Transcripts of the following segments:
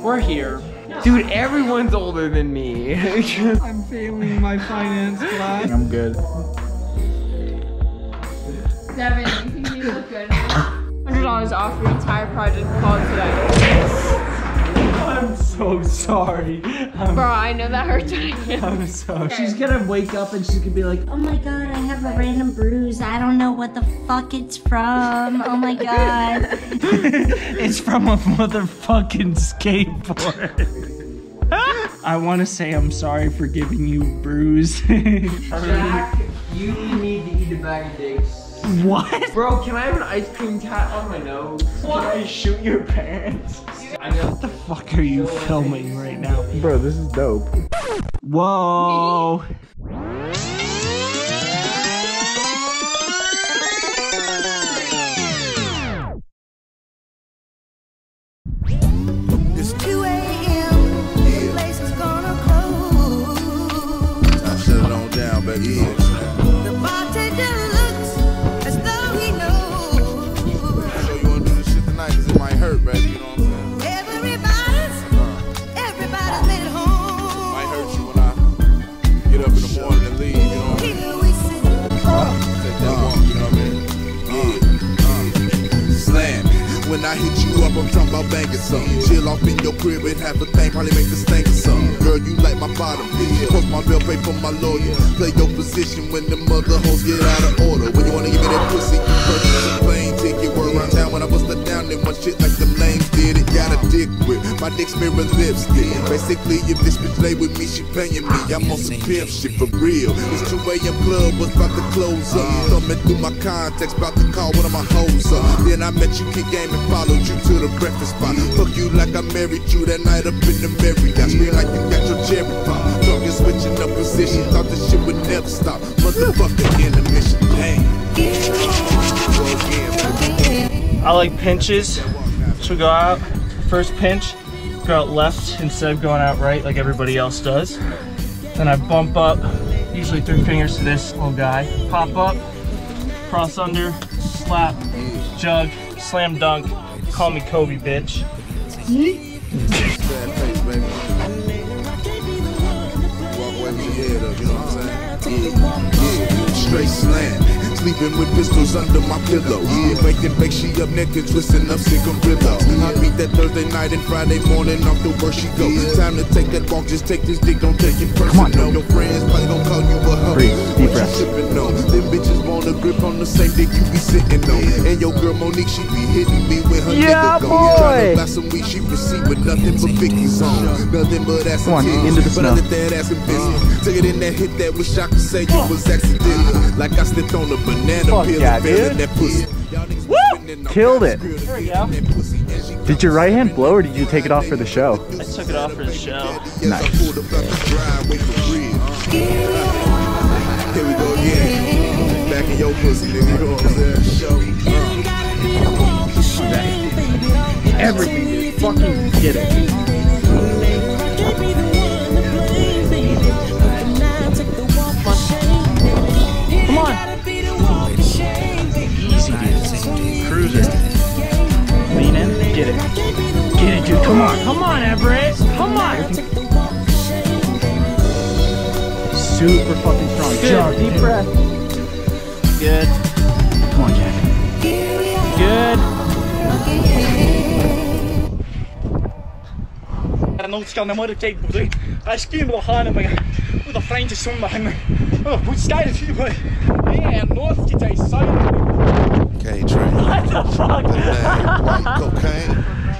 we're here. Dude, everyone's older than me. I'm failing my finance class. I'm good. Devin, you think you look good? $100 off your entire project called today. I'm so sorry. Bro, I know that hurts. I'm sorry. She's gonna wake up and she's gonna be like, Oh my god, I have a random bruise. I don't know what the fuck it's from. Oh my god. it's from a motherfucking skateboard. I want to say I'm sorry for giving you a bruise. Jack, you need to eat a bag of dicks. What? Bro, can I have an ice cream tat on my nose? Can I shoot your parents? I know. What the fuck are you filming right now? Bro, this is dope. Whoa. It's 2 a.m. The place is gonna close. I shut it on down, baby. The bartender looks as though he knows. So you wanna do this shit tonight? Cause it might hurt, baby. You know what I'm saying? Everybody's made it home. Might hurt you when I get up in the morning and leave. You know what I mean? Here we sit. Take that walk. You know what I mean? Slam. When I hit you up, I'm talking about banging something. Chill off in your crib and have a thing, probably make this thing or something. Girl, you like my bottom, bitch. Post my bill, pay for my lawyer. Play your position when the mother hoes get out of order. When you wanna give me that pussy, you purchase a plane ticket. Word around town when I bust her down, then one shit like them lames did it. Got a dick with my dick's mirror lipstick. Basically, if this bitch lay with me, she paying me. I'm on some pimp shit for real. This 2 a.m. club was about to close up. Thumbing through my contacts, about to call one of my hoes up. Then I met you, kick game, and followed you to the breakfast spot. Fuck you like I married you that night up in the Marriott. Scream like you got your cherry pop. Talking switching up position, thought this shit would never stop. Motherfucker intermission, damn. Go again. I like pinches. So go out, first pinch, go out left instead of going out right like everybody else does. Then I bump up, usually 3 fingers to this little guy. Pop up, cross under, slap, jug, slam dunk. Call me Kobe, bitch. Bad face, baby. Walk away with your head up, you know what I'm saying? Yeah. Straight slam. Sleeping with pistols under my pillow. Yeah, make she up naked, twisting up cigarillos. I beat that Thursday night and Friday morning off the work she go. Time to take that walk, just take this dick, don't take it personal. Your friends probably gon' call you a hoe. Deep breath. Sipping on. Them bitches want a grip on the same dick you be sitting on. And your girl Monique, she be hitting me with her nigga go. Tryna buy some weed, she receive with nothing but Vicky's on. Nothing but ass and titties. But I let that ass and business. Took it in that hit that wish I could say you was accidental. Like I slipped on a banana peel and fell in that pussy. Woo! Killed it. There we go. Did your right hand blow or did you take it off for the show? I took it off for the show. Nice. Here we go again. Back in your pussy, nigga. You know what I'm saying? Everything, dude. Fucking get it. Come on. Easy, dude. Cruiser. Lean in, get it. Get it, dude. Come on, Everett. Come on. Super fucking strong. Good. Deep breath. Good. Come on, Jack. Good. Não skal nærmere kigge på det. Jeg skal nu have det, men ud af frem til sådan med hende. Hvor skal det til på? Det er norsk til sig. Cocaine train. What the fuck? White cocaine.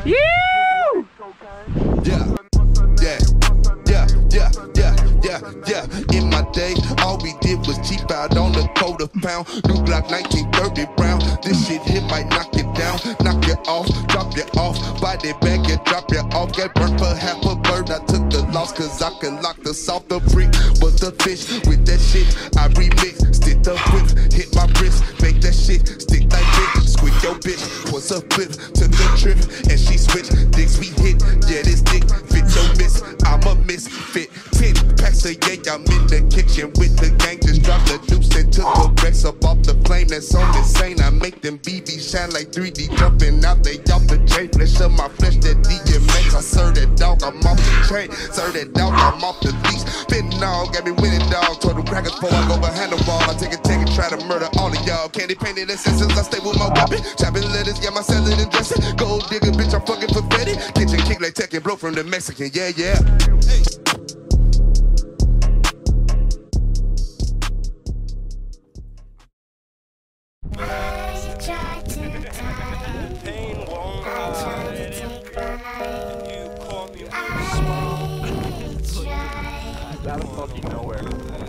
Yeah. In my day, all we did was cheap out on the quarter pound. New Glock 1930 round. This shit hit might knock it down, knock it off, drop you off. Body bag and drop you off. Get burnt for half a bird. I took the loss cause I can lock the salt. The freak was the fish with that shit. I remix, stick the whip, hit my wrist, make that shit stick like this. Squeak your bitch, was a flip, took a trip and she switched. Dicks we hit, yeah this dick fit your miss. I'm a misfit. 10 packs of yeah, I'm in the kitchen with the gang. Just dropped the deuce and took the Rex up off the flame. That's so insane. I make them BB shine like 3D jumping out. They off the J flesh of my flesh. That DMX. I serve that dog, I'm off the train. Serve that dog, I'm off the leash. Fitting all, got me winning dog. Told them crackers before I go behind the wall. I take it, try to murder all of y'all. Candy painted accessories, I stay with my weapon. Chopping letters, yeah, my salad and dressing. Gold digger, bitch, I'm fucking for Betty. Kitchen kick like tech and blow from the Mexican, yeah, yeah. Hey. Out of fucking nowhere.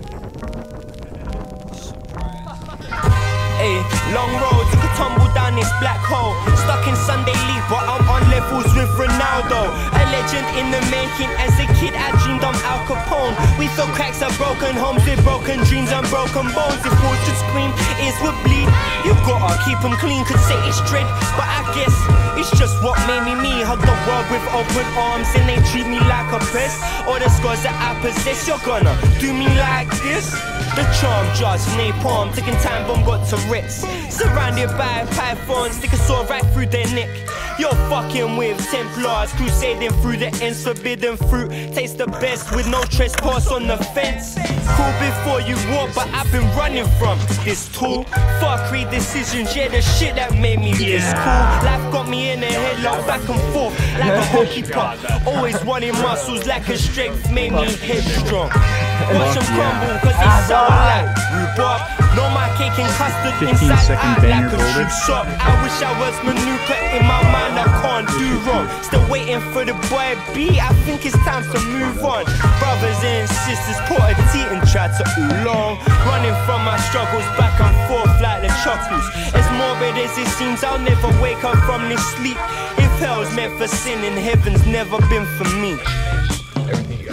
Hey, long road, took a tumble down this black hole. Stuck in Sunday league, but I'm on levels with Ronaldo. A legend in the making. As a kid, I dreamed I'm Al Capone. We fill cracks of broken homes with broken dreams and broken bones. If walls should scream, ears would bleed. You gotta keep them clean, could say it's dread, but I guess it's just what made me me. Hug the world with open arms and they treat me like a pest. All the scars that I possess, you're gonna do me like this. The charm jars, napalm, taking time bomb got to Ritz. Surrounded by pythons, stick a sword right through their neck. You're fucking with Templars, crusading through the ends, forbidden fruit. Taste the best with no trespass on the fence. Cool before you walk, but I've been running from this tool. Fuckery decisions, yeah, the shit that made me this cool. Life got me in a headlock, back and forth like a hockey puck. Always wanting muscles like a strength made me headstrong. Watch them crumble, cause they sound like rhubarb. Know my cake and custard inside out like a shoe shop. I wish I was Manuka, in my mind I can't do wrong. Still waiting for the boy B, I think it's time to move on. Brothers and sisters caught a teat and tried to oolong. Running from my struggles back and forth like the chuckles. As morbid as it seems, I'll never wake up from this sleep. If hell's meant for sin and heaven's never been for me. Everything you got.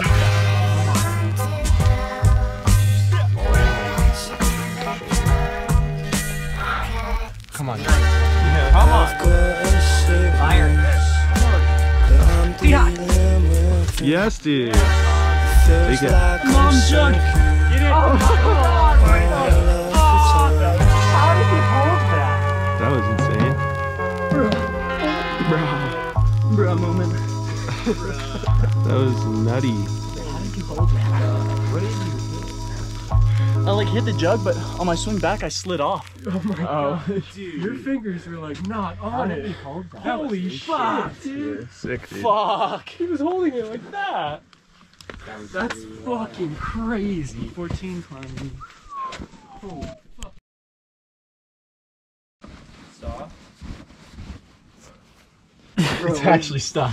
Come on. Yeah. Come on. Fire. Yes, dude. Take it. Mom jug. Get it. Oh, come on. How did he hold that? That was insane. Bro moment. That was nutty. How did you hold that? What did you do? I like hit the jug, but on my swing back, I slid off. Oh my god, dude. Your fingers were like not on it. Holy shit, dude. Sick, dude. Fuck. He was holding it like that. That's fucking crazy. 14 climbing. Holy fuck. Stop. It's actually stuck.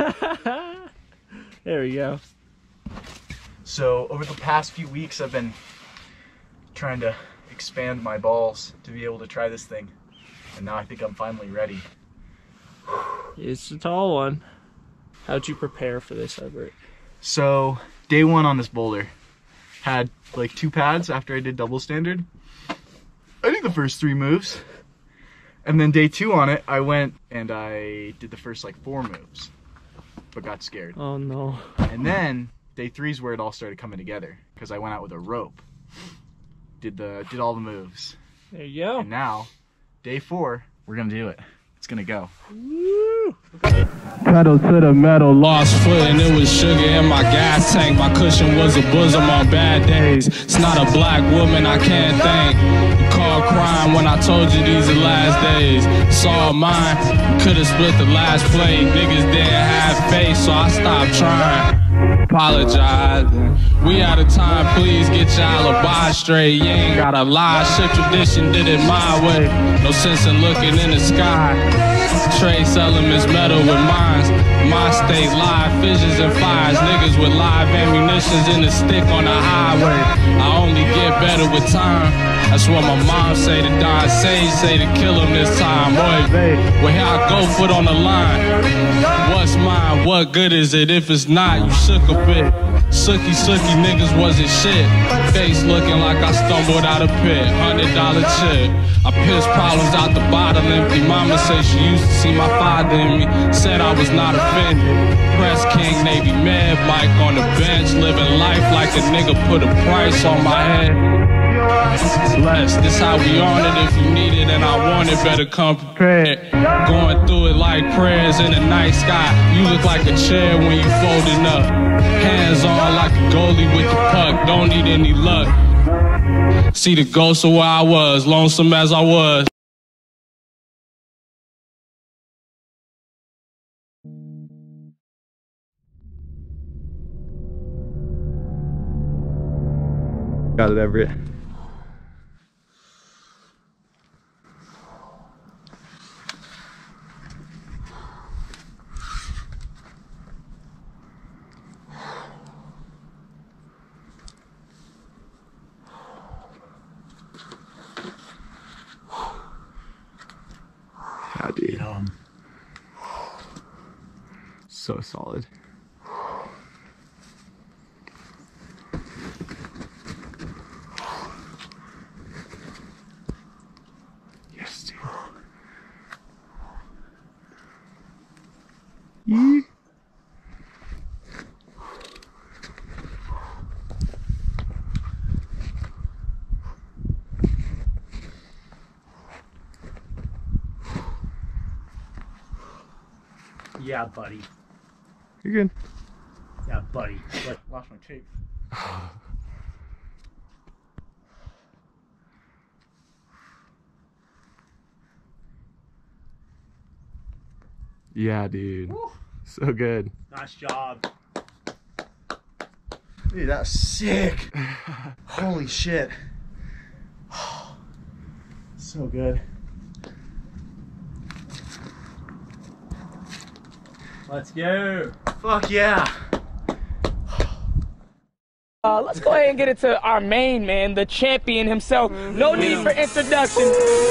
There we go. So over the past few weeks, I've been trying to expand my balls to be able to try this thing, and now I think I'm finally ready. It's a tall one. How'd you prepare for this, Everett? So day one on this boulder, had like 2 pads after I did double standard. I did the first 3 moves, and then day 2 on it, I went and I did the first like 4 moves, but got scared. Oh no. And then day 3 is where it all started coming together, because I went out with a rope, did all the moves. There you go. And now, day 4, we're gonna do it. It's gonna go. Woo. Pedal to the metal, lost foot, and it was sugar in my gas tank. My cushion was a bosom on bad days. It's not a black woman I can't thank. You called crying when I told you these are last days. Saw mine, could've split the last plate. Niggas didn't have faith, so I stopped trying. Apologize. We out of time, please get your alibi straight. You ain't gotta lie, shit tradition did it my way. No sense in looking in the sky. Trace elements metal with mines. My state live fissions and fires. Niggas with live ammunitions in the stick on the highway. I only get better with time. That's what my mom say to die. Sage say to kill him this time. Boy, well here I go, foot on the line. What's mine? What good is it if it's not? You shook a bit. Sookie niggas wasn't shit. Face looking like I stumbled out of pit. $100 chip. I pissed problems out the bottle empty. Mama say she used to see my father in me. Said I was not offended. Press King Navy Med Mike on the bench. Living life like a nigga put a price on my head. Blessed, this how we on it. If you need it and I want it, better come prepared. Going through it like prayers in the night sky. You look like a chair when you folding up. Hands on like a goalie with the puck. Don't need any luck. See the ghost of where I was, lonesome as I was. Got it, Everett. Yeah, dude. So solid. Yes, dude. Yeah. Yeah, buddy. You're good. Yeah, buddy. Look, lost my tape. Yeah, dude. Woo. So good. Nice job. Dude, that's sick. Holy shit. So good. Let's go. Fuck yeah. Let's go ahead and get into our main man, the champion himself. No need for introduction.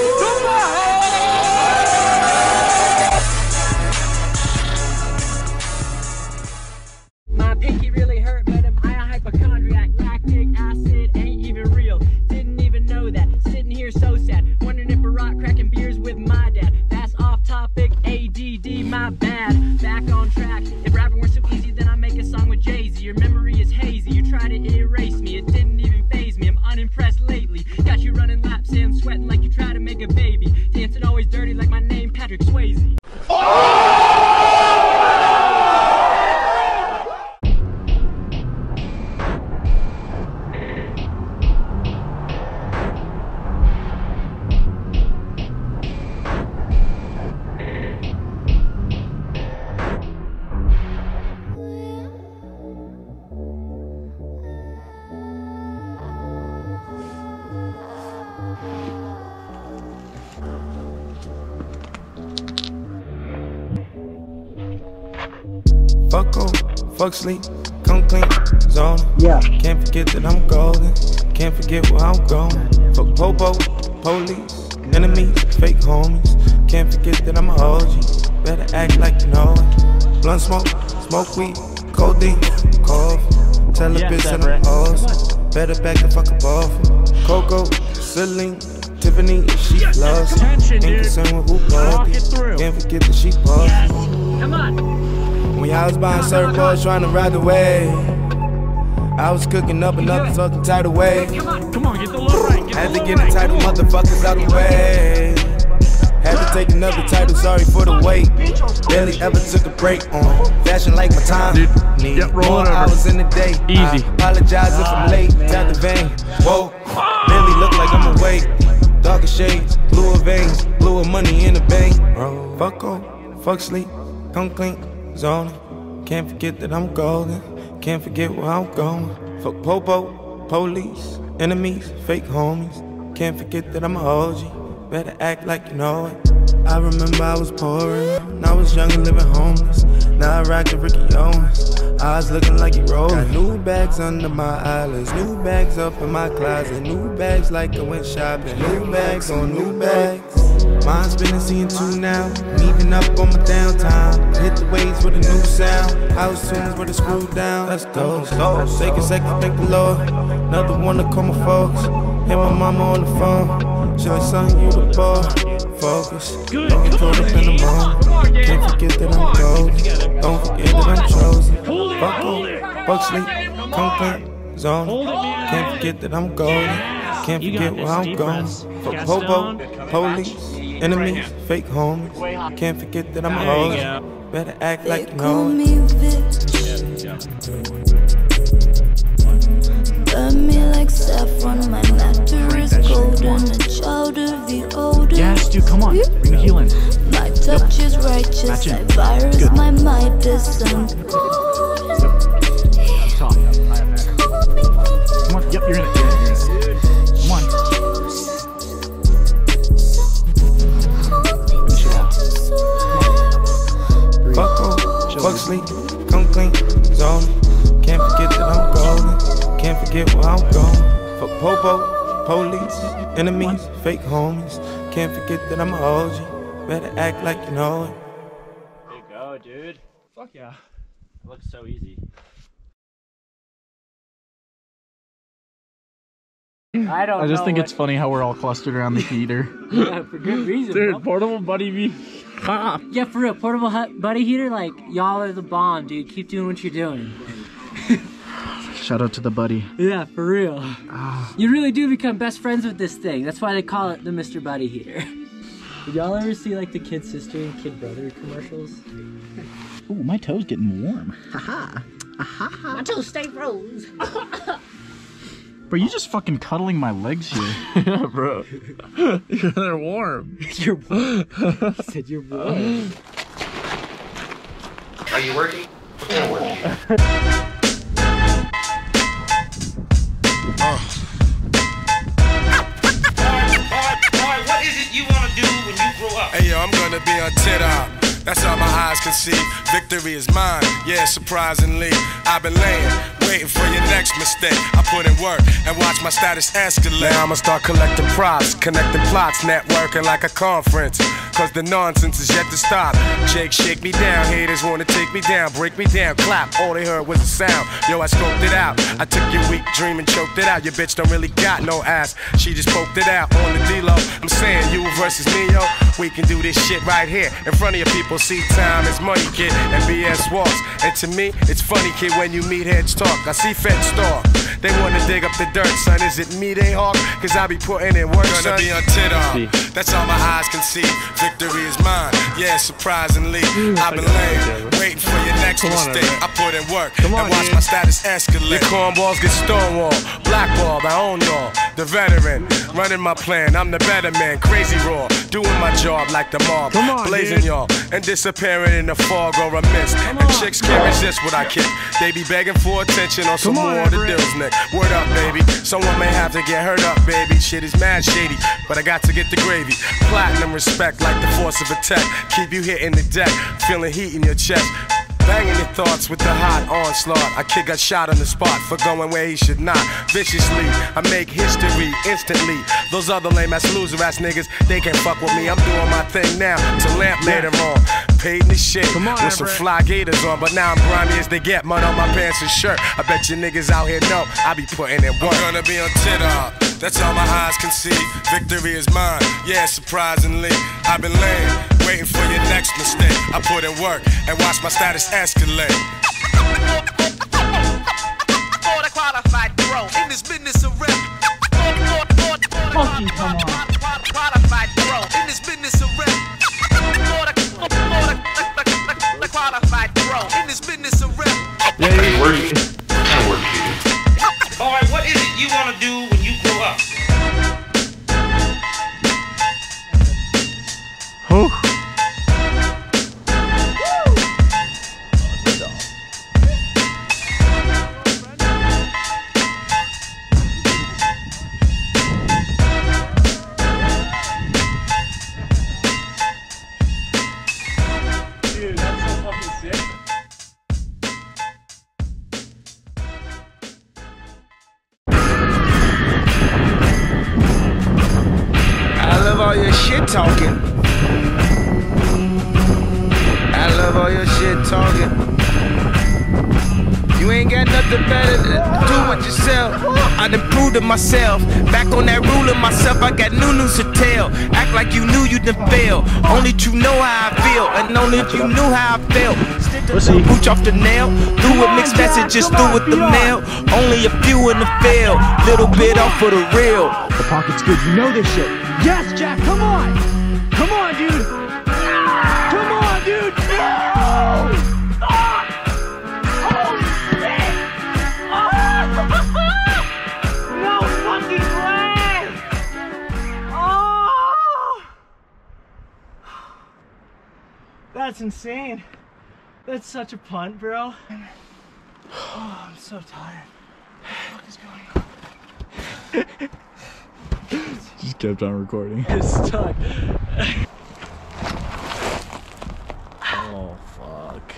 My pinky really hurt, but am I a hypochondriac? Lactic acid ain't even real. Didn't even know that. Sitting here so sad, wondering if I rock cracking beers with my dad. That's off topic, ADD, my bad. Back on track. If rapping were so easy, then I make a song with Jay-Z. Your memory is hazy. You try to erase me. It didn't even faze me. I'm unimpressed lately. Got you running laps and sweating like you try to make a baby. Dancing always dirty like my name, Patrick Swayze. Fuck home, fuck sleep, come clean, zone. Yeah. Can't forget that I'm golden, can't forget where I'm going. Fuck popo, police, enemies, fake homies. Can't forget that I'm a OG, better act like you know it. Blunt smoke, smoke weed, codeine, cough. Tell a bitch that I'm hoes, better back the fuck up off. Coco, Celine, Tiffany, she loves. Ain't concerned with who bought it. Can't forget that she bought it. Come on. When I was buying surfboards trying to ride the wave, I was cooking up another fucking tidal wave. Come on, get the low right. Had to get the title motherfuckers out the way. Had to take another title, sorry for the wait. Barely ever took a break on fashion like my time. Need more hours in the day. Easy. I apologize if I'm late. Tap the vein. Whoa. Barely look like I'm awake. Darker shades, bluer veins, bluer money in the bank. Bro, fuck off, fuck sleep, come clean. Zoning. Can't forget that I'm golden. Can't forget where I'm going. Fuck popo, police, enemies, fake homies. Can't forget that I'm a OG. Better act like you know it. I remember I was pouring. I was young and living homeless. Now I rock the Ricky Owens. Eyes looking like you rolling. Got new bags under my eyelids. New bags up in my closet. New bags like I went shopping. New bags on new bags. Mine's been seeing two now. Meeting up on my downtime. Hit the waves with a new sound. House tunes with a screw down. Let's go. Take a second, thank the Lord. Another one to call my folks. Hit my mama on the phone. She like, son, you the boy. Focus. Don't get caught up in the moment. Can't forget that I'm golden. Don't forget that I'm chosen. Fuck off, fuck sleep, come clean, zone. Can't forget that I'm golden. Can't forget where I'm going. Fuck popo, police, Enemies, fake homies. Can't forget that I'm a host. Better act like you know it. Burn me like saffron, my matter is golden, a child of the oldest. Yes, dude, come on, bring the healing. My touch is righteous, I virus my Midas and Come on, yep, you're in it. Come on. Finish it out. Fuck sleep, come clean, zone. Can't forget that I'm golden. Can't forget where I'm going. For popo, police, enemies, fake homies. Can't forget that I'm a OG. Better act like you know it. There you go, dude. Fuck yeah. It looks so easy. I just think it's funny how we're all clustered around the heater. Yeah, for good reason. Dude, bro. portable buddy me. Yeah, for real, portable buddy heater, like, y'all are the bomb, dude. Keep doing what you're doing. Shout out to the buddy. Yeah, for real. You really do become best friends with this thing. That's why they call it the Mr. Buddy heater. Did y'all ever see, like, the Kid Sister and Kid Brother commercials? Ooh, my toe's getting warm. Haha. My toes stay froze. Bro, you just fucking cuddling my legs here. Yeah, bro. They're warm. You're warm. He said you're warm. Are you working? What kind of work? Alright, what is it you want to do when you grow up? Hey yo, I'm gonna be on TikTok. That's all my eyes can see. Victory is mine, yeah, surprisingly. I've been laying, waiting for your next mistake. I put in work and watch my status escalate. Now I'ma start collecting props, connecting plots, networking like a conference. Cause the nonsense is yet to stop. Jake, shake me down, haters wanna take me down, break me down, clap. All they heard was the sound. Yo, I scoped it out. I took your weak dream and choked it out. Your bitch don't really got no ass. She just poked it out on the D-Lo. I'm saying you versus me, yo. We can do this shit right here in front of your people. See, time is money, kid, and BS walks. And to me, it's funny, kid, when you meet heads talk. I see feds talk. They wanna dig up the dirt, son. Is it me they hawk? Cause I be putting in work, son. Gonna be on TikTok. That's all my eyes can see. Victory is mine, yeah, surprisingly. I've been laying, waiting for your next mistake. I put in work and watch my status escalate. Your cornballs get stonewalled, blackballed. I own y'all, the veteran, running my plan. I'm the better man, crazy raw, doing my job like the mob, blazing y'all and disappearing in the fog or a mist. And chicks can't resist what I kick. They be begging for attention on some more of the deals, Nick. Word up, baby. Someone may have to get hurt up, baby. Shit is mad shady, but I got to get the gravy. Platinum respect like the force of attack. Keep you hitting the deck, feeling heat in your chest. Banging your thoughts with the hot onslaught. A kid got shot on the spot for going where he should not. Viciously, I make history instantly. Those other lame ass loser ass niggas, they can't fuck with me. I'm doing my thing now to lamp later on. Paid in the shit with some fly gators on, but now I'm grimy as they get. Mud on my pants and shirt. I bet you niggas out here know I be putting in work. I'm gonna be on TikTok. That's all my eyes can see. Victory is mine, yeah, surprisingly. I've been laying, waiting for your next mistake. I put in work and watch my status escalate. For the qualified pro in this business of rap. Fucking come on. Qualified pro in this business of rap. The qualified pro in this business of rap. Are you working? What kind of work do you do? Alright, what is it you want to do when you grow up? Dude, that's so fucking sick. I love all your shit talking. I love all your shit talking. You ain't got nothing better to do with yourself. I done proved it myself. Back on that ruler myself, I got new news to tell. Act like you knew you done fail. Only you know how I feel, and only if you knew how I felt. Booch off the nail, through with mixed messages, through with the mail. Only a few in the field, little bit off for the real. The pocket's good, you know this shit. Yes, Jack, come on! Come on, dude. Come on, dude. No! Oh! Holy shit! Oh! No fucking way! Oh! That's insane. That's such a punt, bro. Oh, I'm so tired. What the fuck is going on? Just kept on recording. It's stuck. Oh, fuck.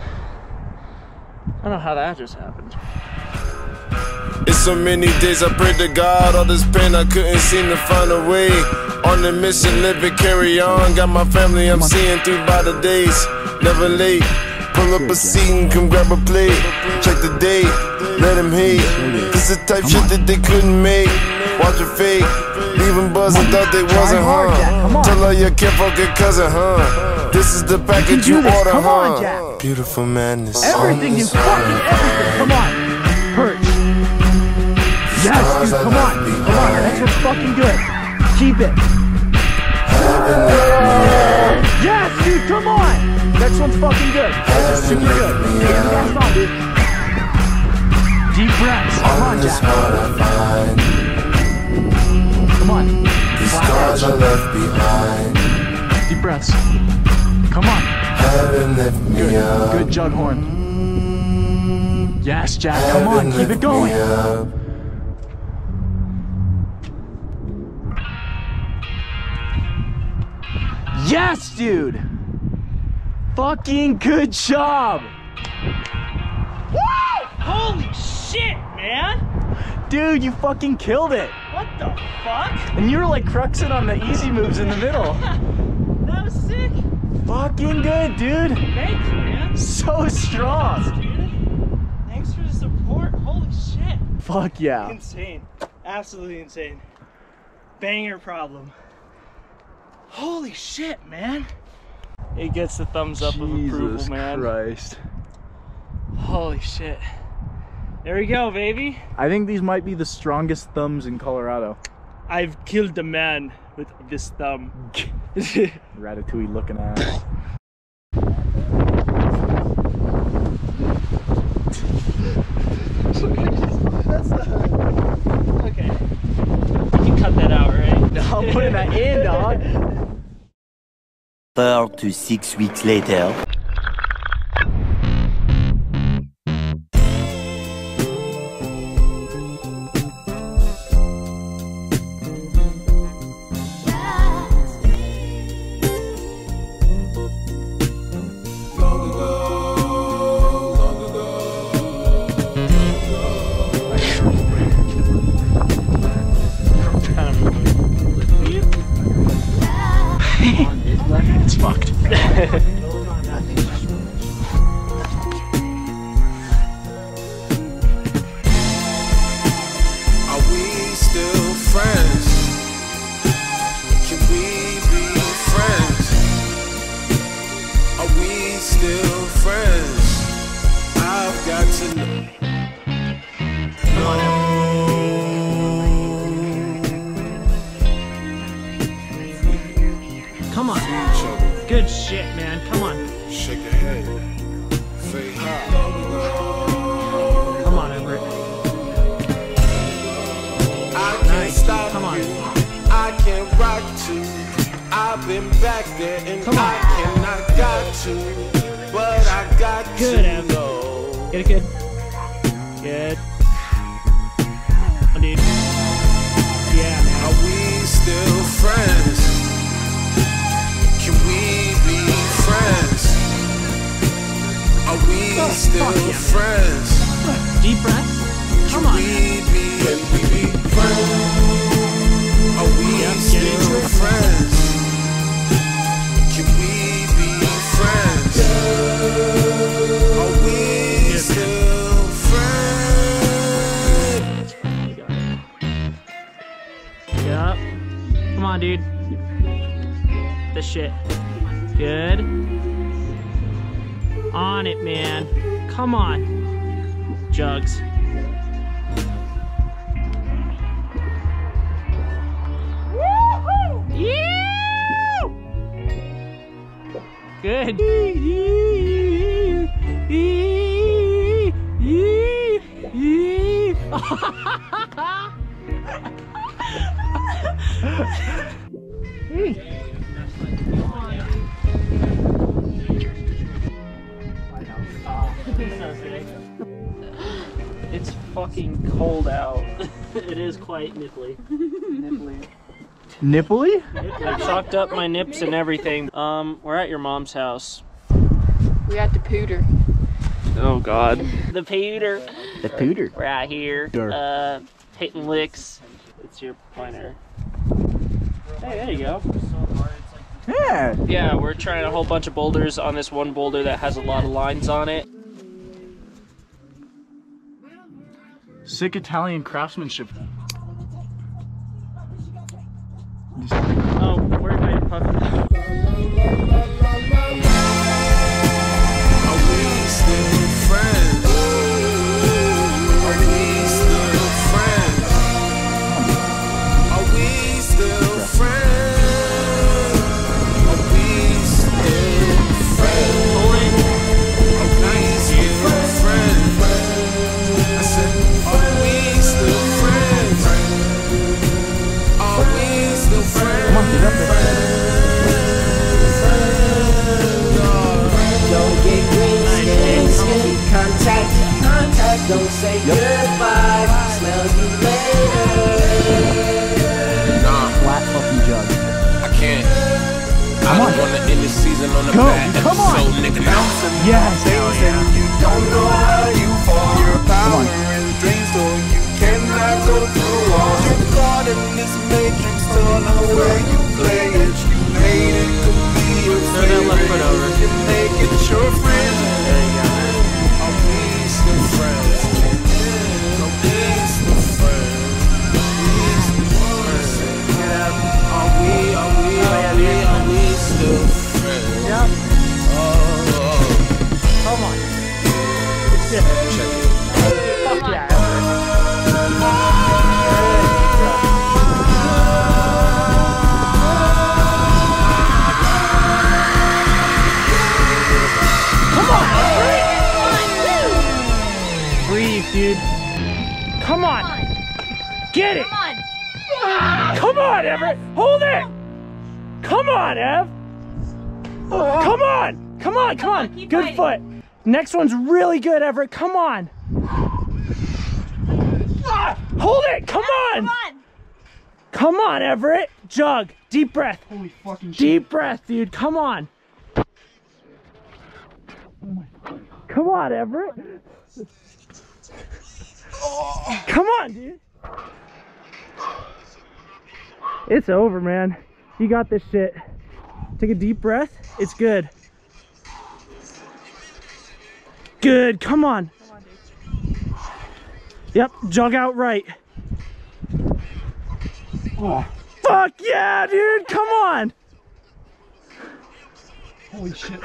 I don't know how that just happened. It's so many days I prayed to God, all this pain I couldn't seem to find a way. On the mission, live it, carry on. Got my family I'm seeing through by the days. Never late. Pull up a seat and come grab a plate. Check the date, let him hate. This the type shit that they couldn't make. Watch your fate, leave them buzzing, thought they wasn't, huh? Tell her you can't fuck your cousin, huh? This is the package you order, huh? Beautiful madness. Everything is fucking everything. Come on. Perch. Yes, dude, come on. Come on, that's what's fucking good. Keep it. Yes, dude, come on. Next one's fucking good. That's super good. That's on, dude. Deep breaths. Come on, Jack. Come on. These scars are left behind. Deep breaths. Come on. Heaven lift me up. Good jug horn. Yes, Jack. Come on. Keep it going. Yes, dude. Fucking good job. Woo! Holy shit, man. Dude, you fucking killed it. What the fuck? And you were like cruxing on the easy moves in the middle. That was sick. Fucking good, dude. Thanks, man. So strong. Thanks, dude. Thanks for the support. Holy shit. Fuck yeah. Insane. Absolutely insane. Banger problem. Holy shit, man. It gets the thumbs up of approval, man. Christ. Holy shit. There we go, baby. I think these might be the strongest thumbs in Colorado. I've killed a man with this thumb. Ratatouille looking ass. Okay. You cut that out, right? No, I'm putting that in, dog. 4 to 6 weeks later. It's fucked. Are we still friends? Can we be friends? Are we still friends? I've got to know. Come on. Good shit, man. Come on. Shake your head. Say hi. Come on, Everett. I can't stop. Come on. I can't rock to. I've been back there and I cannot got to. But I got good, to Ev. know. Get it, kid. Good. Dude. Yeah, man. Are we still friends? Can we be friends? Are we still friends? Deep breath. Come on. Can we be friends? Are we still friends? Can we be friends? Are we still friends? Yup. Come on, dude. This shit. Good. On it, man. Come on. Jugs. Woohoo! Yeah! Good. It's fucking cold out. It is quite nipply. Nipply? I chalked up my nips and everything. We're at your mom's house. We at the pooter. Oh God. The pooter. The pooter. We're out here, hitting licks. It's your pointer. Hey, there you go. Yeah. Yeah, we're trying a whole bunch of boulders on this one boulder that has a lot of lines on it. Sick Italian craftsmanship. Oh, where am I puffing? Are we still friends? Are we still friends? Are we still friends? Are we still friends? Are we still friends? I said, are we still friends? Are we still friends? Come on, get up there. Don't get green skin, skin contact, contact. Don't say goodbye. Smell you later. Nah, Flat fucking jug. I can't. I don't wanna end the season on the Go, bad come on. episode, nigga. Now. Yes. You don't know how you fall. Your power is drained, so you cannot go through all. You're caught in this matrix, don't know where you play it. You made it to be a Throw that left foot over. You make it your friend. There you go. Are we still friends? Are we still friends? Are we still friends? Yep. Oh. Come on. Check it. Fuck yeah. Come on. Breathe, dude. Come on. Get it. Come on, Everett. Hold it. Come on, Ev. Come on. Come on, come on. Good foot. Next one's really good, Everett. Come on. Hold it. Come on. Come on, Everett. Jug. Deep breath. Holy fucking shit. Deep breath, dude. Come on. Come on, Everett. Come on, dude. It's over, man. You got this shit. Take a deep breath. It's good. Good. Come on. Yep. Jug out right. Oh. Fuck yeah, dude. Come on. Holy shit.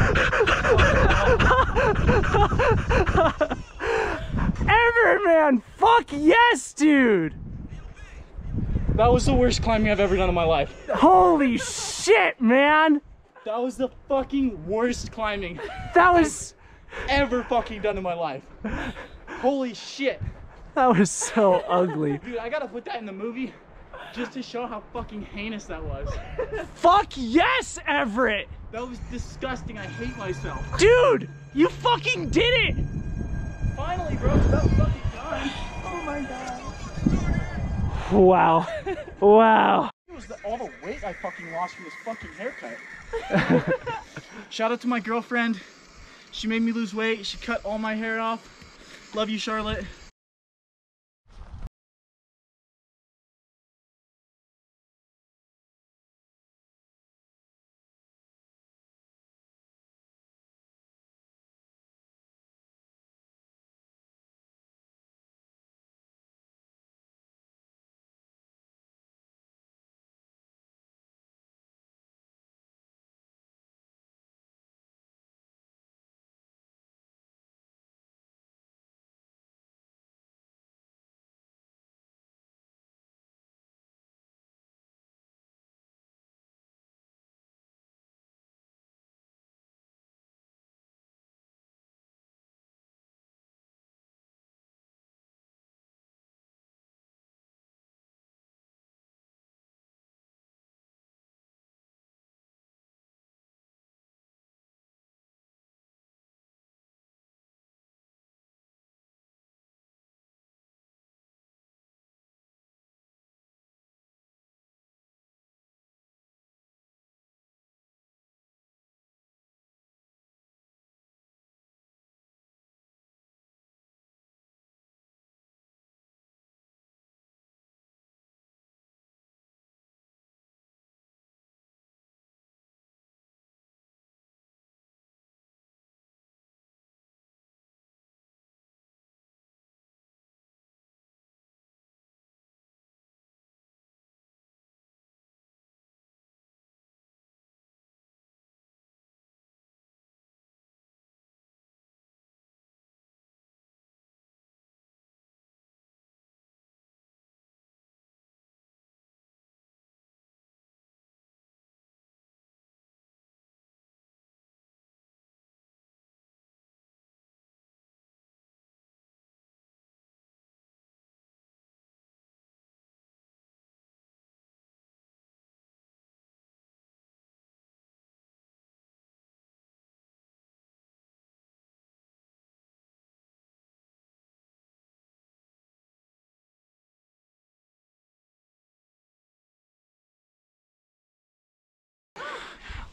Ever, man. Fuck yes, dude. That was the worst climbing I've ever done in my life. Holy shit, man. That was the fucking worst climbing That was... I've ever fucking done in my life. Holy shit. That was so ugly. Dude, I gotta put that in the movie just to show how fucking heinous that was. Fuck yes, Everett. That was disgusting. I hate myself. Dude, you fucking did it. Finally, bro. It's about fucking time. Oh my god. Wow. Wow. It was all the weight I fucking lost from this fucking haircut. Shout out to my girlfriend. She made me lose weight. She cut all my hair off. Love you, Charlotte.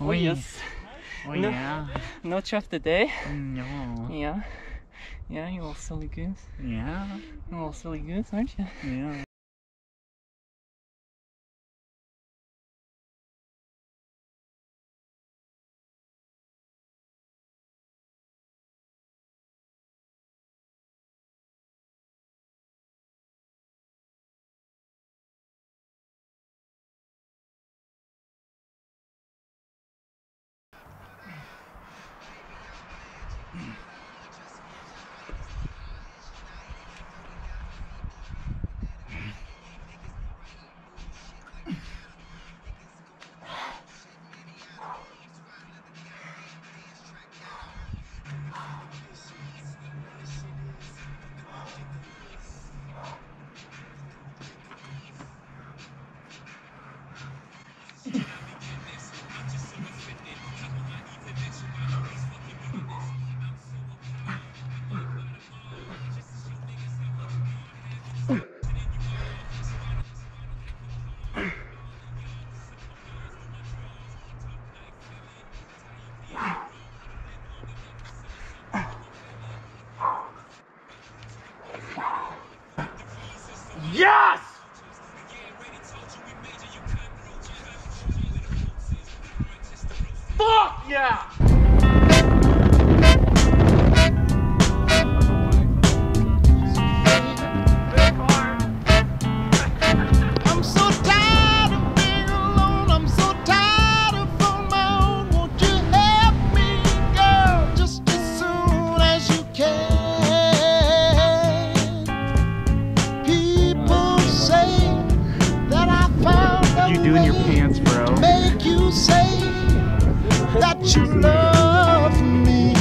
Oh yes. Oh no, yeah. No chef today? No. Yeah. Yeah, you little silly goose. Yeah. You little silly goose, aren't you? Yeah. Yes! Fuck yeah! I'm so tired of being alone. I'm so tired of on my own. Won't you help me, girl, just as soon as you can? People say that I found a You doing your pants, bro? to make you say that you love me.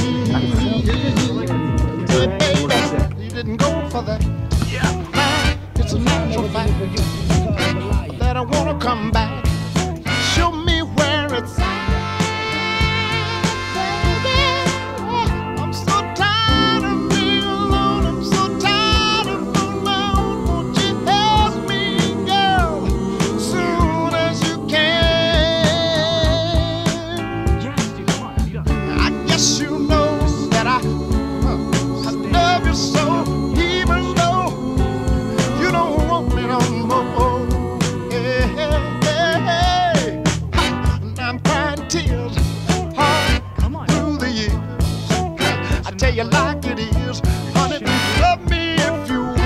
Hey, baby, you didn't go for that. It's a natural fact that I wanna come back. Show me where it's at. Baby, I'm so tired of being alone. I'm so tired of being alone. Won't you help me, girl, soon as you can? I guess you know that I love you so, even though you don't want me no more. Hey, hey, hey. And I'm crying tears all through the years. I tell you like it is, honey, love me if you will.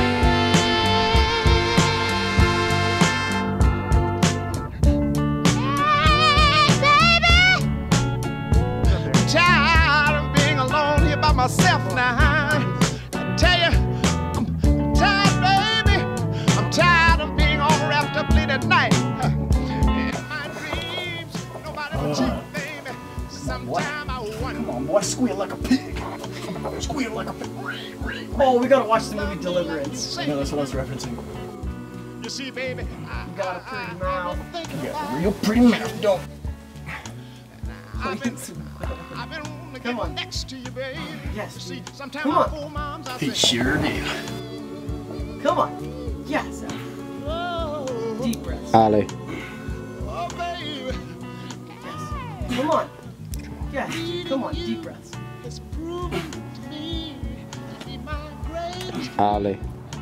Hey, baby, I'm tired of being alone here by myself now. I tell you, I'm tired, baby. I'm tired of being all wrapped up late at night. In my dreams, nobody but you, baby. Sometime I wonder. Come on, boy, squeal like a pig. Squeal like a pig. Oh, we gotta watch the movie Deliverance. I know that's what I was referencing. You see, baby, You got a pretty mouth. You got a real pretty mouth, don't you? I've been wanting to get next to you, baby. Yes. You see, sometimes Come my on. poor moms, I He say, sure do. Come on. Yes. Deep breaths. Ali. oh, baby, Come on. Yes. Come on. Deep breaths. it's proven to me to be my great Ali.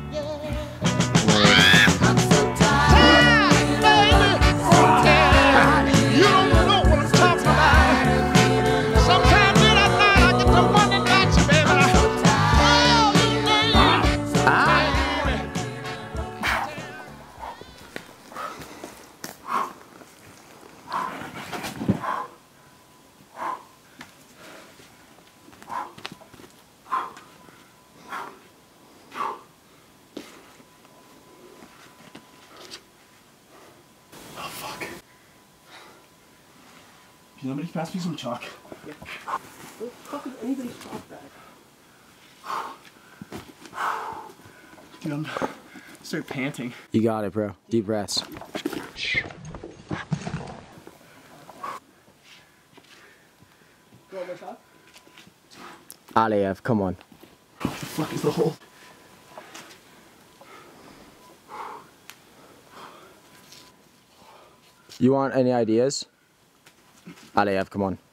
You don't know what I'm talking about. Sometimes in at night I get to wonder about you, baby. Oh, fuck. Can somebody pass me some chalk? What the fuck is anybody's talk bag? Dude, I'm start panting. You got it, bro. Deep breaths. You want more chalk? Aliev, come on. What the fuck is the hole? You want any ideas? Alev, come on.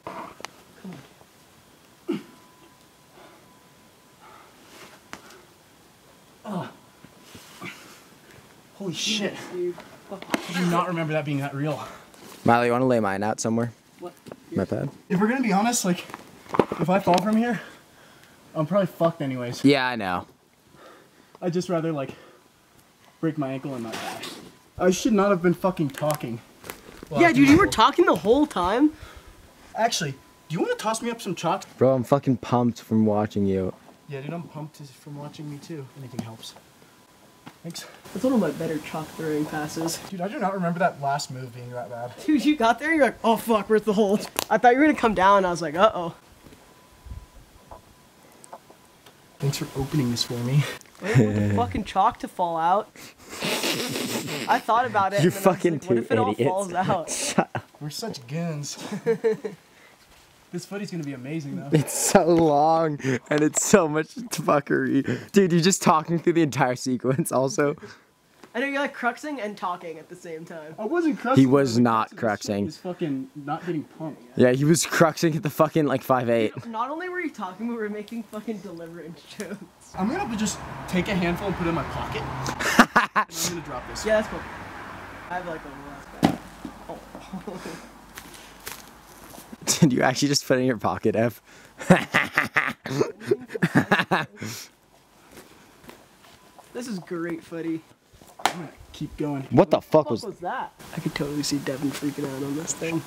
Holy shit. I do not remember that being that real. Miley, you want to lay mine out somewhere? What? My pad? If we're gonna be honest, like, if I fall from here, I'm probably fucked anyways. Yeah, I know. I'd just rather, like, break my ankle and not die. I should not have been fucking talking. Yeah, dude, you were talking the whole time? Actually, do you want to toss me up some chalk? Bro, I'm fucking pumped from watching you. Yeah, dude, I'm pumped from watching me too. Anything helps. Thanks. That's one of my better chalk throwing passes. Dude, I do not remember that last move being that bad. Dude, you got there and you're like, oh fuck, where's the hold? I thought you were gonna come down and I was like, uh-oh. Thanks for opening this for me. Wait for the fucking chalk to fall out. I thought about it. You're and then fucking I was like, what if it all falls out? We're such goons. This footy's gonna be amazing though. It's so long and it's so much fuckery. Dude, you're just talking through the entire sequence also. I know you're like cruxing and talking at the same time. I wasn't cruxing. He was not cruxing. He was fucking not getting pumped. Yeah, he was cruxing at the fucking like 5'8". Not only were you talking, but we were making fucking deliverance jokes. I'm gonna have to just take a handful and put it in my pocket. And I'm gonna drop this. Yeah, that's cool. I have like a last bag. Oh. Did you actually just put it in your pocket, F? This is great footy. I'm gonna keep going. What the fuck was that? I could totally see Devin freaking out on this thing.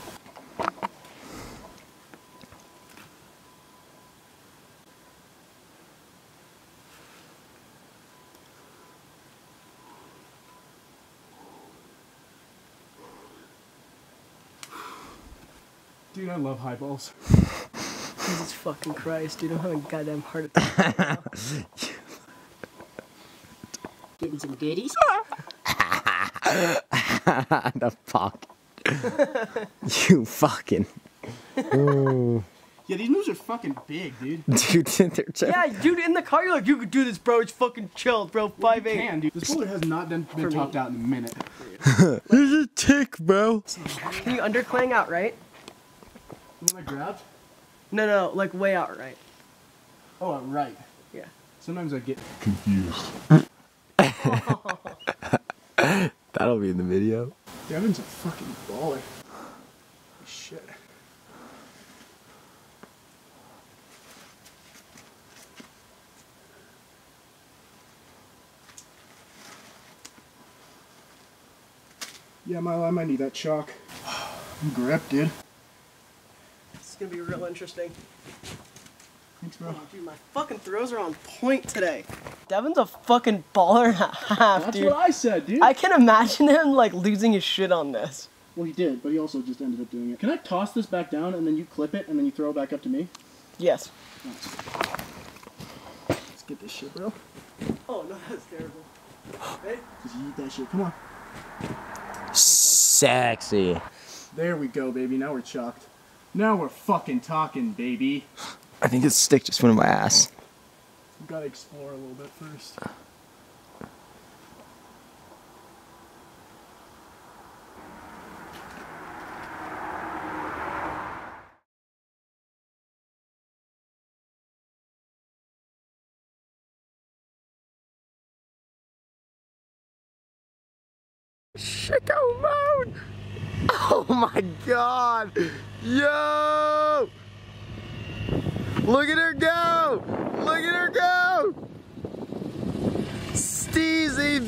Dude, I love high balls. Jesus fucking Christ, dude, I'm having a goddamn heart attack right now. Getting some goodies? The fuck? You fucking. Ooh. Yeah, these moves are fucking big, dude. Dude, they're just... Yeah, dude, in the car, you're like, you could do this, bro. It's fucking chilled, bro. 5'8". You can, dude. This bowler has not been topped out in a minute. There's a tick, bro. Can you underclang out, right? The one I grabbed? No, like way out, right? Oh, right. Yeah. Sometimes I get confused. That'll be in the video. Devin's a fucking baller. Shit. Yeah, I might need that chalk. I'm gripped, dude. It's gonna be real interesting. Thanks, bro. Oh, dude, my fucking throws are on point today. Devin's a fucking baller and a half, That's dude. what I said, dude. I can imagine him, like, losing his shit on this. Well, he did, but he also just ended up doing it. Can I toss this back down and then you clip it and then you throw it back up to me? Yes. Nice. Let's get this shit, bro. Oh, no, that's terrible. Hey? Just eat that shit. Come on. Sexy. There we go, baby. Now we're chalked. Now we're fucking talking, baby. I think this stick just went in my ass. We've got to explore a little bit first. Sicko mode! Oh my god! Yo! Look at her go! Look at her go! Steezy!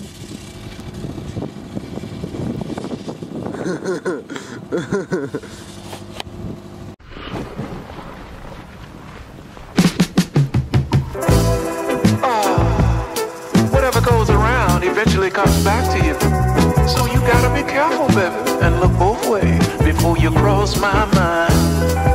Whatever goes around eventually comes back to you. So you gotta be careful, baby, and look both ways before you cross my mind.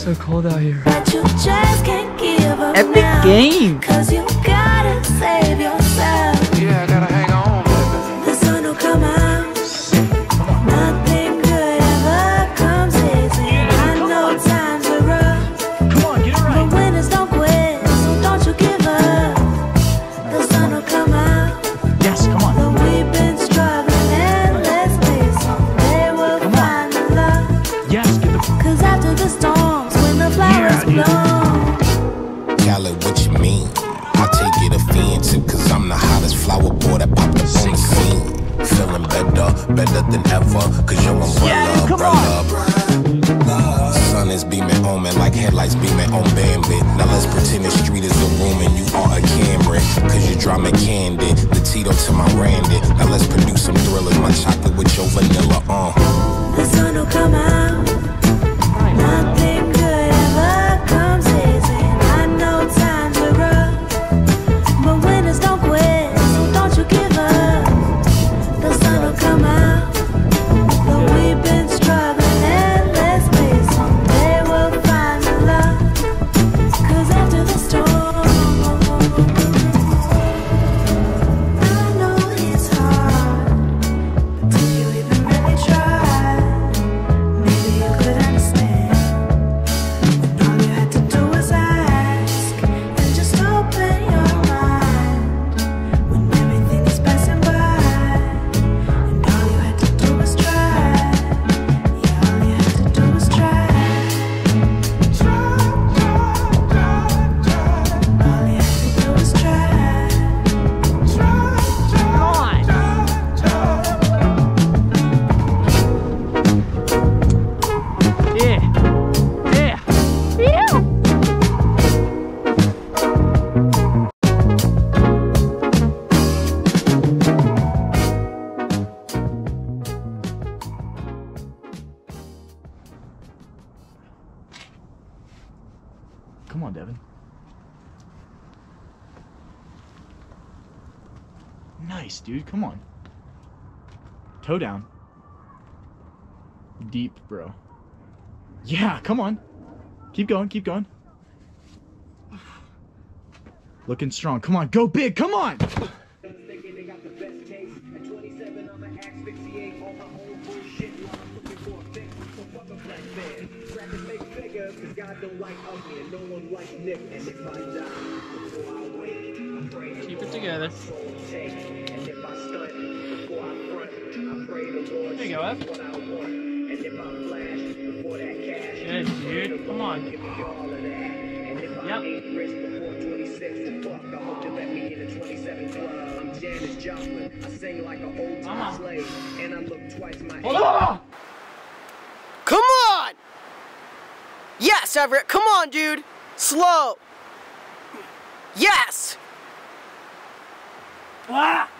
so cold out here. But you just can't give up Epic now, game. 'cause you gotta save yourself. Yeah, I gotta hang on, baby. The sun will come out. Nothing good ever comes easy. I know times are rough. Come on, get it right. But winners don't quit, so don't you give up. The sun will come out. Yes, come on. Though we've been struggling endlessly, someday we'll find the love. Yes, get the. 'Cause after the storms, when the flowers bloom. Khaled, what you mean? I take it offensive, 'cause I'm the hottest flower boy that popped up on the scene. Feeling better than ever, 'cause your umbrella, sun is beaming on me like headlights beaming on Bambit. Now let's pretend the street is a room and you are a Camry, 'cause you draw me candid, the Tito to my Randy. Now let's produce some thrillers, my chocolate with your vanilla, The sun will come out. Nothing good ever comes easy. I know times are rough, but winners don't quit, so don't you give up. The sun will come out. Though we've been struggling endlessly, someday we'll find the love. 'Cause after the storm, I know it's hard, but do you even really try? Maybe you could understand. And all you had to do was ask, and just open your mind. When everything is passing by, and all you had to do was try. Yeah, all you had to do was try. All you had to do was try. Come on, Devin. Nice, dude. Come on. Toe down. Deep, bro. Yeah, come on. Keep going, keep going. Looking strong. Come on, go big. Come on. Keep it together. There you go, Ev. Good, dude. Come on. Yep. Hold on. Come on! Yes, Everett, come on, dude! Slow! Yes! Ah!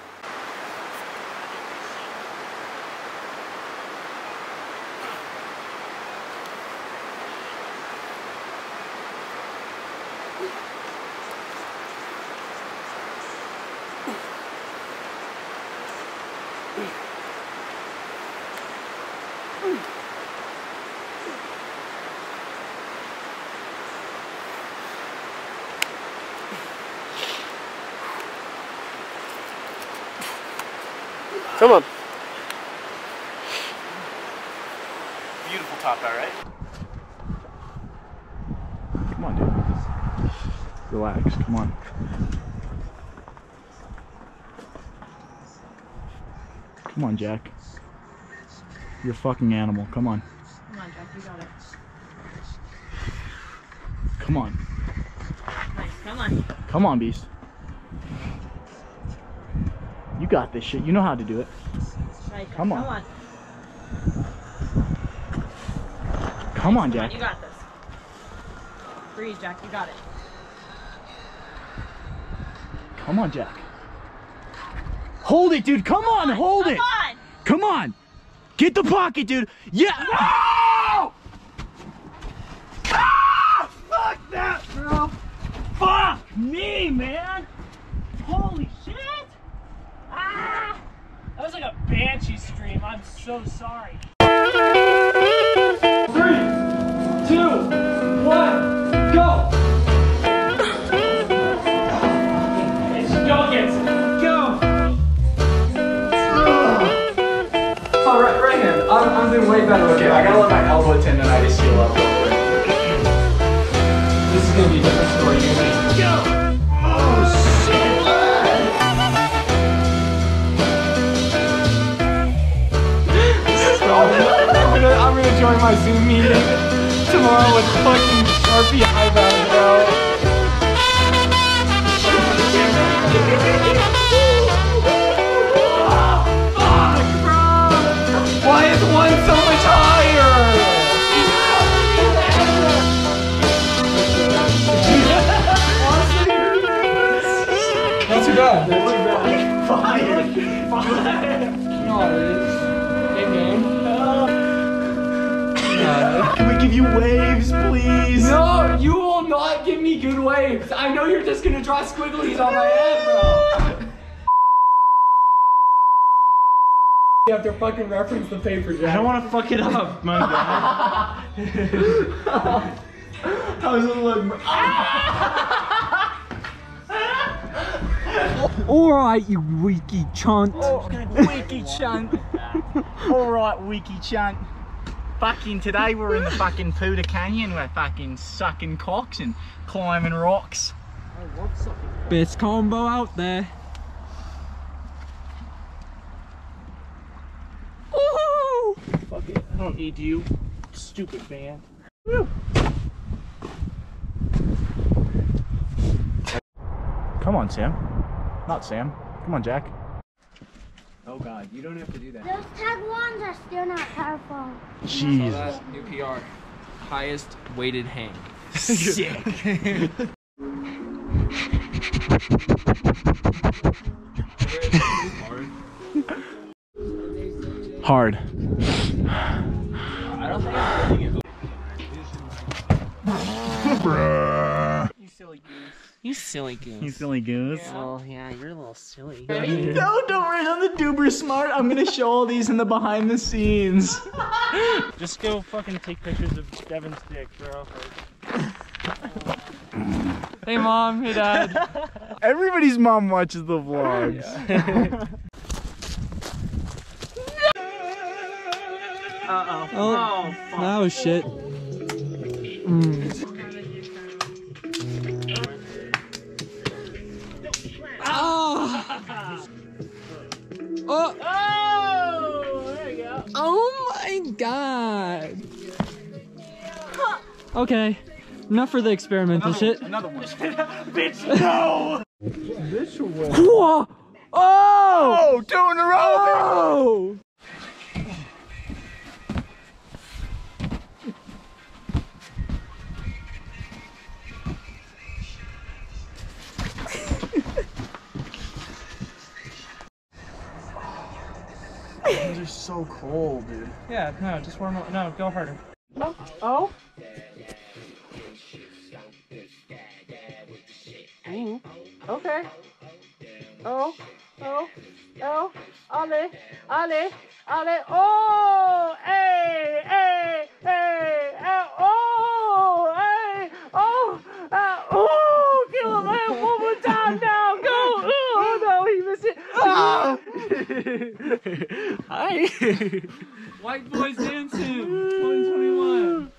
Come on. Beautiful top out, right? Come on, dude. Relax. Come on. Come on, Jack. You're a fucking animal. Come on. Come on, Jack, you got it. Come on. Nice, come on. Come on, Beast. You got this shit. You know how to do it. Right, Come on. Come on. Come on, Come Jack. on, you got this. Breathe, Jack, you got it. Come on, Jack. Hold it, dude. Come on, hold it. Come on. Come on. Get the pocket, dude. Yeah. No! Ah! Fuck that, bro. Fuck me, man. Holy shit. Ah! That was like a banshee stream. I'm so sorry. 3, 2, Okay, I gotta let my elbow tendonitis heal up real quick. This is gonna be a different story. You're gonna be, go! Oh shit! I'm gonna join my Zoom meeting tomorrow with fucking Sharpie eyebrows, bro. Why is one so much higher? Not too bad. Fire. No, it is. Game. Can we give you waves, please? No, you will not give me good waves. I know you're just gonna draw squigglies on my head, bro. You have to fucking reference the paper, Jack. I don't want to fuck it up, my guy. How's it look? Alright, you weaky chunt. Wiki chunt. Alright, wiki chunt. Fucking today we're in the fucking Puda Canyon. We're fucking sucking cocks and climbing rocks. Best combo out there. Woohoo! Fuck it. I don't need you, stupid band. Woo! Come on, Sam. Not Sam. Come on, Jack. Oh god, you don't have to do that. Those tag ones are still not powerful. Jesus. That's new PR. Highest weighted hang. Sick. Hard. I don't think I'm doing it. You silly goose. You silly goose. You silly goose. Oh yeah, you're a little silly. No, don't worry, I'm the Duber Smart. I'm gonna show all these in the behind the scenes. Just go fucking take pictures of Devin's dick, bro. Hey mom, hey dad. Everybody's mom watches the vlogs. Uh-oh. Oh, fuck. that was shit. Oh! Oh, there you go. Oh my god! Okay, enough for the experimental shit. Another one. Bitch, no! Whoa! Oh! 2 in a row! Oh! These are so cold, dude. Yeah, no, just warm up. No, go harder. Oh. Ooh. Okay. Oh. Oh. Oh. Ale. Ale. Ale. Oh. Hey. Hey. Hey. Oh. Hey. Oh. Oh. Kill him. Hey, one more time now. Go. Oh no, he missed it. Ah. Hi. White boys dancing. 2021.